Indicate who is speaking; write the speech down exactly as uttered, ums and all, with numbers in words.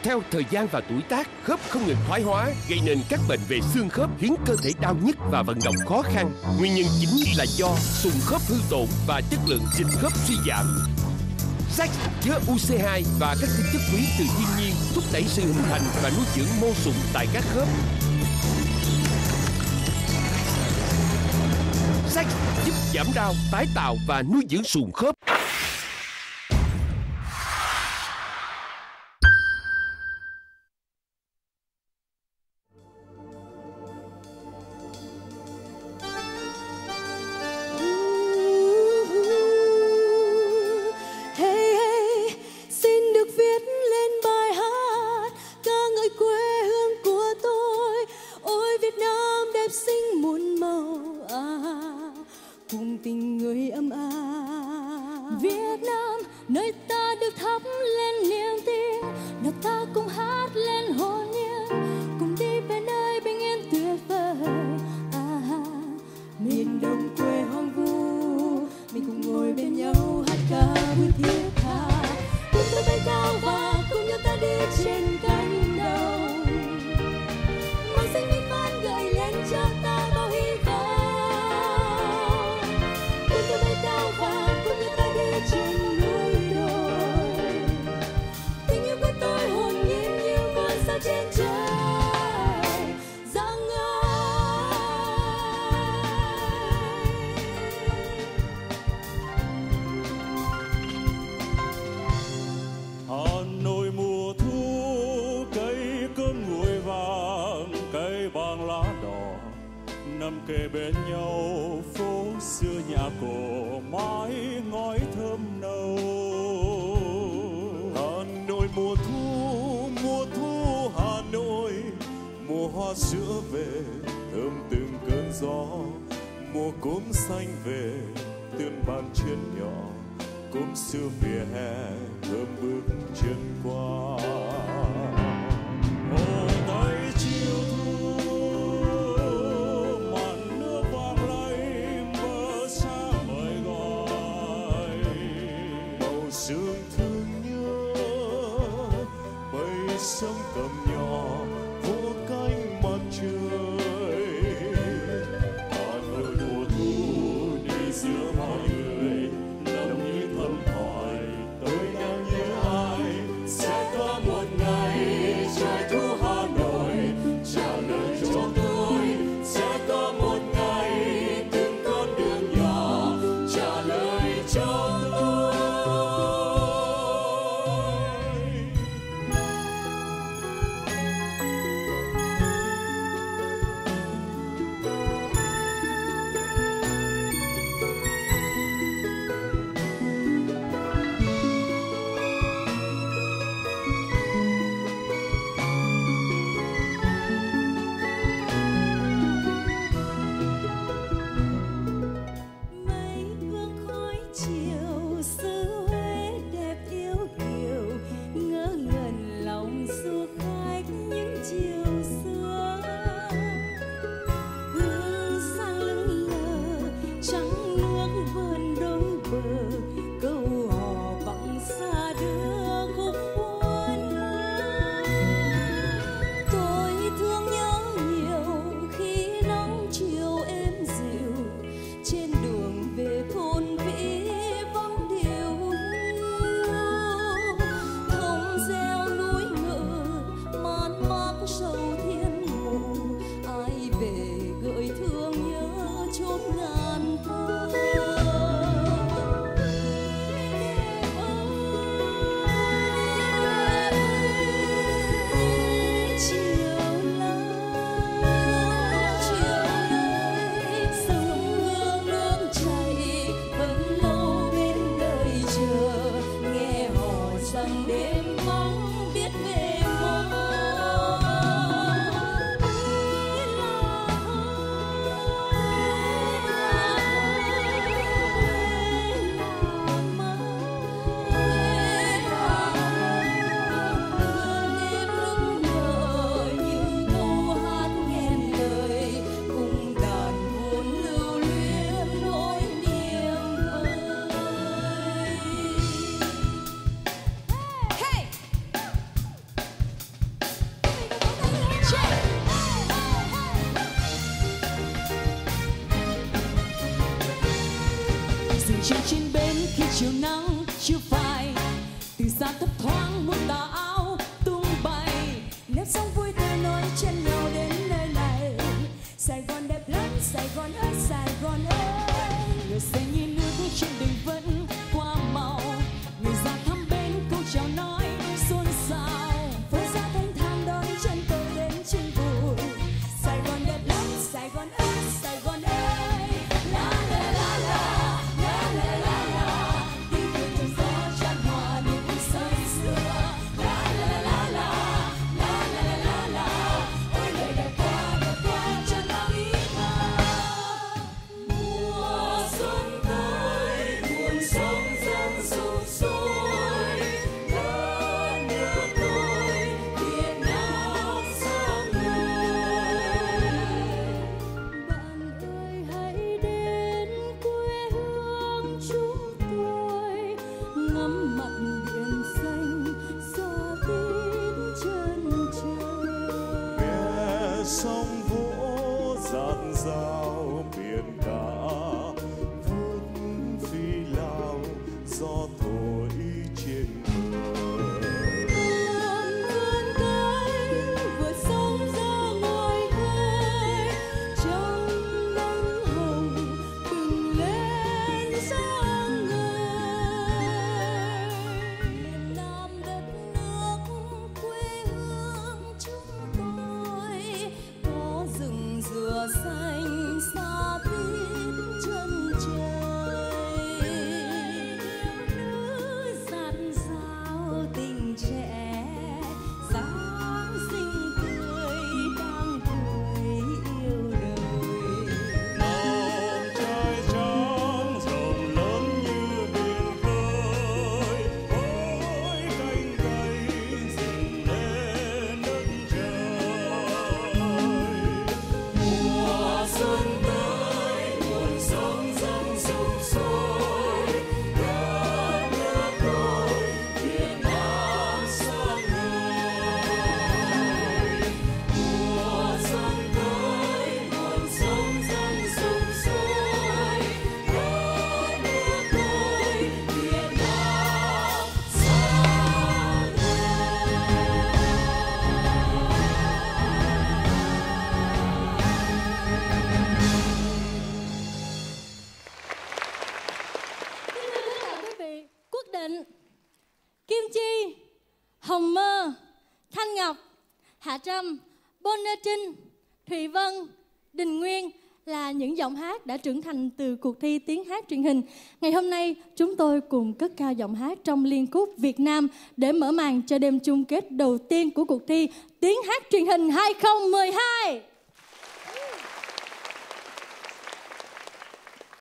Speaker 1: Theo thời gian và tuổi tác, khớp không ngừng thoái hóa, gây nên các bệnh về xương khớp, khiến cơ thể đau nhức và vận động khó khăn. Nguyên nhân chính là do sụn khớp hư tổn và chất lượng dịch khớp suy giảm. Sax chứa u xê hai và các tinh chất quý từ thiên nhiên, thúc đẩy sự hình thành và nuôi dưỡng mô sụn tại các khớp. Sax giúp giảm đau, tái tạo và nuôi dưỡng sụn khớp.
Speaker 2: Kề bên nhau phố xưa nhà cổ mái ngói thơm nâu. Hà Nội mùa thu, mùa thu Hà Nội, mùa hoa sữa về thơm từng cơn gió, mùa cốm xanh về tương bàn chuyến nhỏ, cốm xưa vỉa hè thơm bước chân qua. Hồ Tây chiều thu sương thương nhớ bay sông cầm nhỏ vô cánh mặt trời. Hà Nội mùa thu đi giữa mọi người lòng như thầm hỏi tôi đang nhớ ai. Sẽ có một ngày trời thu Hà Nội trả lời cho tôi. Sẽ có một ngày từng con đường nhỏ trả lời cho tôi.
Speaker 3: khi chiều nắng chưa phai, từ xa thấp thoáng một tà áo tung bay. Nếp sống vui tươi nối chân nhau đến nơi này. Sài Gòn đẹp lắm, Sài Gòn ơi, Sài Gòn ơi. Người say nhìn nước trên đường vẫn qua màu, người già thăm bên câu chào nói xôn xao. Phố ra thanh thang đón chân tôi đến chân vui. Sài Gòn đẹp lắm, Sài Gòn ơi, Sài Gòn ơi. La la la la, la la la la. Tiếng cười trong gió chan hòa niềm vui say sưa. La la la la, la la la la. Ôi đời đẹp quá, đẹp quá cho ta biết bao. Mùa xuân tới, nguồn sống dâng sục sôi. Đất nước tôi, Việt Nam sáng ngời. Bạn ơi hãy đến quê hương chúng tôi, ngắm mặt biển xanh xa tít chân trời.
Speaker 2: nghe sóng vỗ dạt dào biển cả vút phi lao gió thổi trên bờ.
Speaker 3: Buồn vươn cánh vừa sống ra ngoài khơi, trong nắng hồng bừng lên sáng ngời. Miền Nam đất nước quê hương chúng tôi, có rừng dừa xanh xa tít chân trời. Nữ dạt dào tình trẻ, dáng xinh tươi đang tuổi yêu đời.
Speaker 2: Nắng trai trắng rộng lớn như biển khơi, ôi cánh cây dựng lên đất trời. Mùa xuân tới, nguồn sống dâng sục sôi. Đất nước tôi, Việt Nam sáng ngời. Mùa xuân tới, nguồn sống dâng sục sôi. Đất nước tôi, Việt Nam sáng
Speaker 3: Kính thưa tất cả quý vị, Quốc Định, Kim Chi, Hồng Mơ, Thanh Ngọc, Hạ Trâm, Bonner Trinh, Thùy Vân, Đình Nguyên là những giọng hát đã trưởng thành từ cuộc thi tiếng hát truyền hình. Ngày hôm nay chúng tôi cùng cất cao giọng hát trong liên khúc Việt Nam để mở màn cho đêm chung kết đầu tiên của cuộc thi tiếng hát truyền hình hai không một hai.